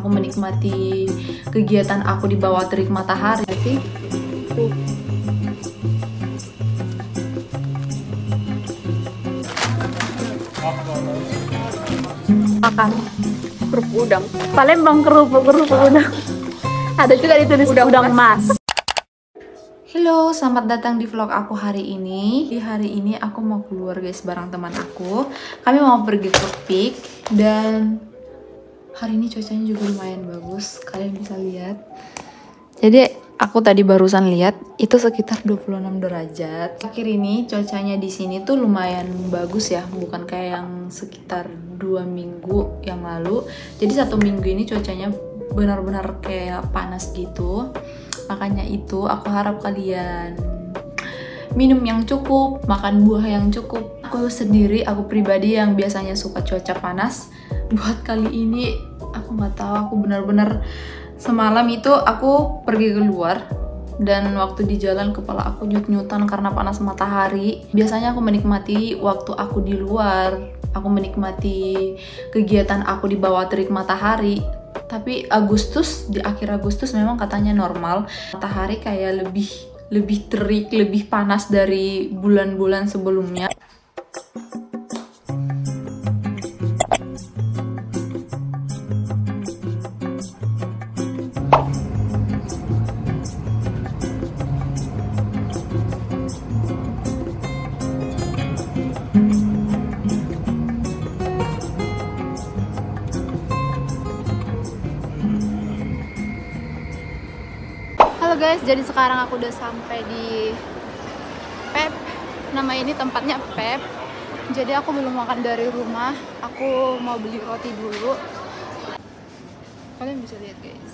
aku menikmati kegiatan aku di bawah terik matahari sih. Makan kerupuk udang. Palembang kerupuk udang. Ada juga ditulis udang mas. Halo, selamat datang di vlog aku hari ini. Di hari ini aku mau keluar guys bareng teman aku. Kami mau pergi ke Peak dan hari ini cuacanya juga lumayan bagus. Kalian bisa lihat. Jadi aku tadi barusan lihat itu sekitar 26 derajat. Akhir ini cuacanya di sini tuh lumayan bagus ya, bukan kayak yang sekitar 2 minggu yang lalu. Jadi 1 minggu ini cuacanya benar-benar kayak panas gitu. Makanya itu aku harap kalian minum yang cukup, makan buah yang cukup. Aku sendiri, aku pribadi yang biasanya suka cuaca panas, buat kali ini aku nggak tahu, aku benar-benar semalam itu aku pergi keluar dan waktu di jalan kepala aku nyut-nyutan karena panas matahari. Biasanya aku menikmati waktu aku di luar, aku menikmati kegiatan aku di bawah terik matahari. Tapi di akhir Agustus memang katanya normal, matahari kayak lebih terik, lebih panas dari bulan-bulan sebelumnya. Halo guys, jadi sekarang aku udah sampai di Pep. Nama ini tempatnya Pep. Jadi aku belum makan dari rumah. Aku mau beli roti dulu. Kalian bisa lihat guys.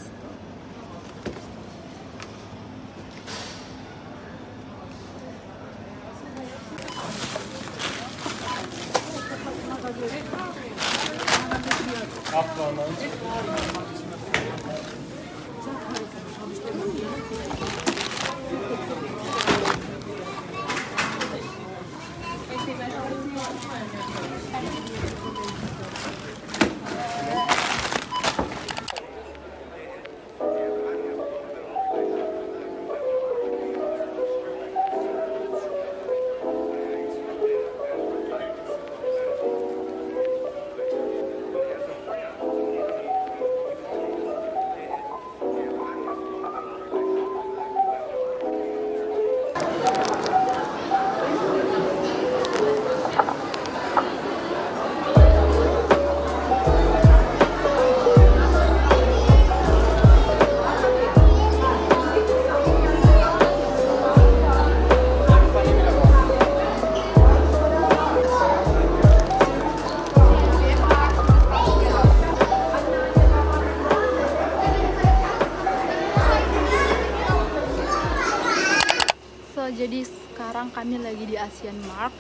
Jadi sekarang kami lagi di Asian Mart.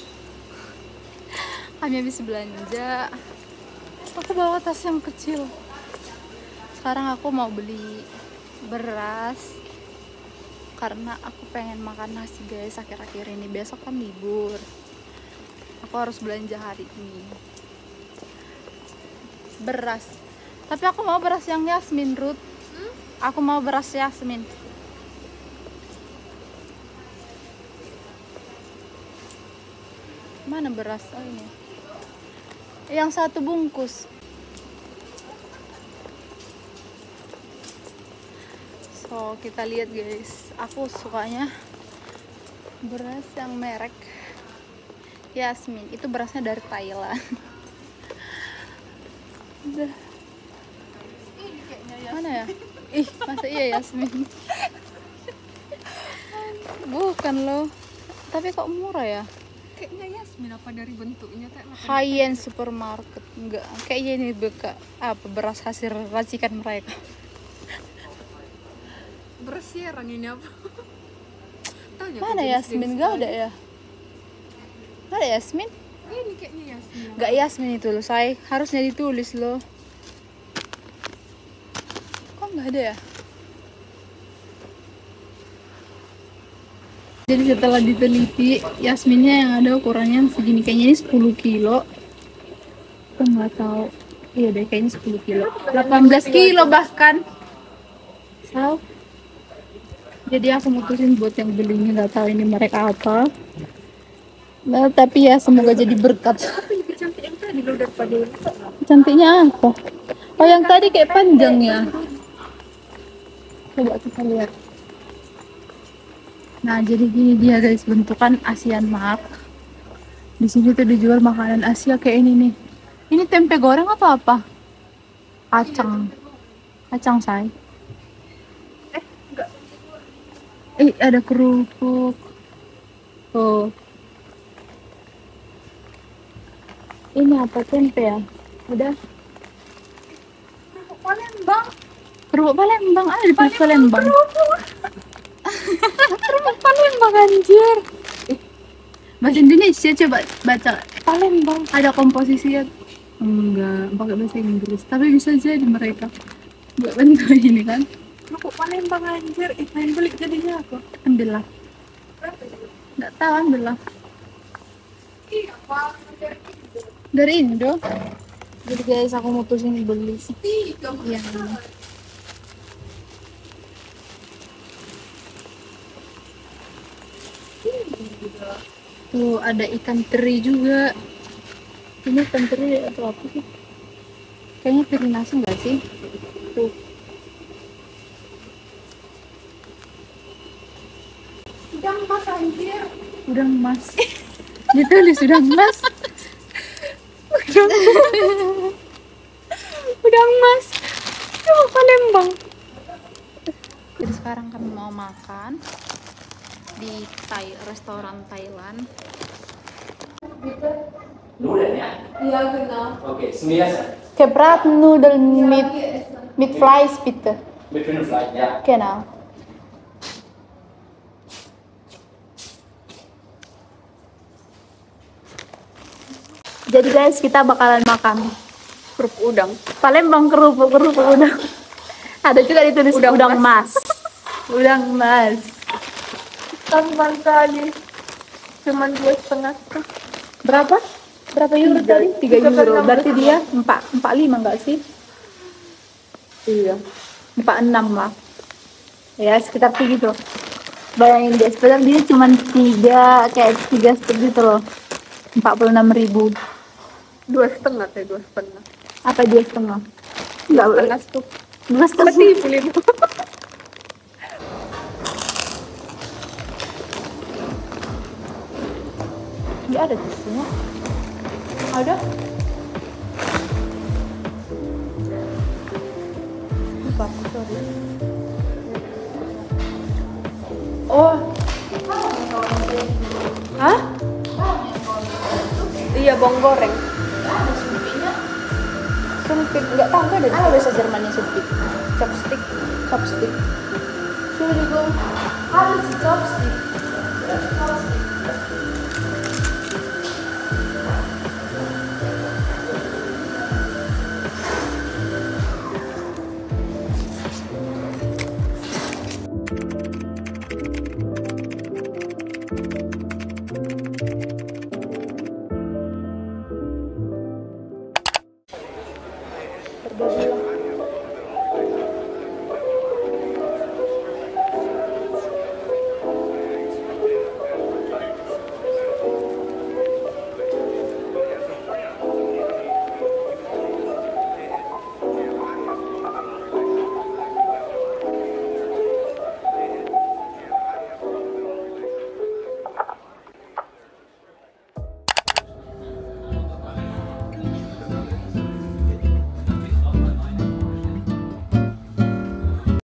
Kami habis belanja. Aku bawa tas yang kecil. Sekarang aku mau beli beras karena aku pengen makan nasi guys akhir-akhir ini. Besok kan libur. Aku harus belanja hari ini. Beras. Tapi aku mau beras yang Yasmin, Ruth. Aku mau beras Yasmin. Mana beras? Oh ini. Yang 1 bungkus. So, kita lihat guys. Aku sukanya beras yang merek Yasmin. Itu berasnya dari Thailand. Udah. Mana ya? Ih, masa iya Yasmin? Bukan loh. Tapi kok murah ya? Kayaknya Yasmin apa dari bentuknya high-end supermarket. Enggak, kayaknya ini beras hasil racikan mereka. beras siaran ini apa? Mana Yasmin? Gak ada ya? Gak ada Yasmin? Ini kayaknya Yasmin. Gak Yasmin itu loh, say. Harusnya ditulis loh. Kok gak ada ya? Jadi setelah diteliti, Yasminnya yang ada ukurannya segini, kayaknya ini 10 kilo. Aku nggak tahu. Iya deh, kayaknya 10 kilo. 18 kilo bahkan. So, jadi aku mutusin buat yang belinya, nggak tahu ini mereka apa. Nah, tapi ya semoga jadi berkat. Tapi lebih cantik yang tadi lo daripada yang Cantiknya apa? Oh, yang tadi kayak panjang ya. Coba kita lihat. Nah, jadi gini dia guys, bentukan Asian Mart. Di sini tuh dijual makanan Asia kayak ini nih. Ini tempe goreng atau apa? Kacang. Kacang, say. enggak. Ada kerupuk. Tuh. Ini apa, tempe ya? Udah. Kerupuk Palembang. Kerupuk Palembang, ada di Palembang. Kerupuk Palembang anjir. Bahasa Indonesia coba baca. Palembang. Ada komposisinya. Enggak, pakai bahasa Inggris. Tapi bisa jadi mereka. Enggak bentuk ini kan. Kerupuk Palembang anjir. Pengen beli jadinya aku. Ambillah. Berapa ya? Enggak tahu, ambillah. Iya, Pak. Dari Indo. Jadi guys, aku mutusin beli. Tiga. Iya. Tuh ada ikan teri juga. Ini ikan teri atau apa sih? Kayaknya teri nasi nggak sih? Tuh. Udang mas anjir. Udang emas. Ditulis udang emas. Udang emas. Tuh Palembang. Jadi sekarang kami mau makan di restoran Thailand. Noodle ya? Iya benar. Oke, sembilan. Kebrat noodle mit fries bitte. Between flight ya. Genau. Jadi guys, kita bakalan makan Kerupuk udang. Palembang kerupuk udang. Ada juga ditulis udang mas. Udang mas. Tambah kali. Cuman 2,5 tuh. Berapa? Berapa euro tadi? 3 euro. Berarti dia 45 enggak sih? Iya. 46 lah. Ya, sekitar segitu. Bayangin guys, padahal dia cuma 3 strip gitu loh. 46.000. 2,5 teh 2,5. Apa 2,5? Enggak, 2,5 tuh. 2,5. Beli. Enggak ada tisusnya. Ada? Lupa, sorry. Oh. Hah? Iya, bawang goreng. Sumpit, enggak tahu enggak ada bahasa Jermannya sumpit. Chopstick. Entschuldigung. Alles Chopstick. Berbagi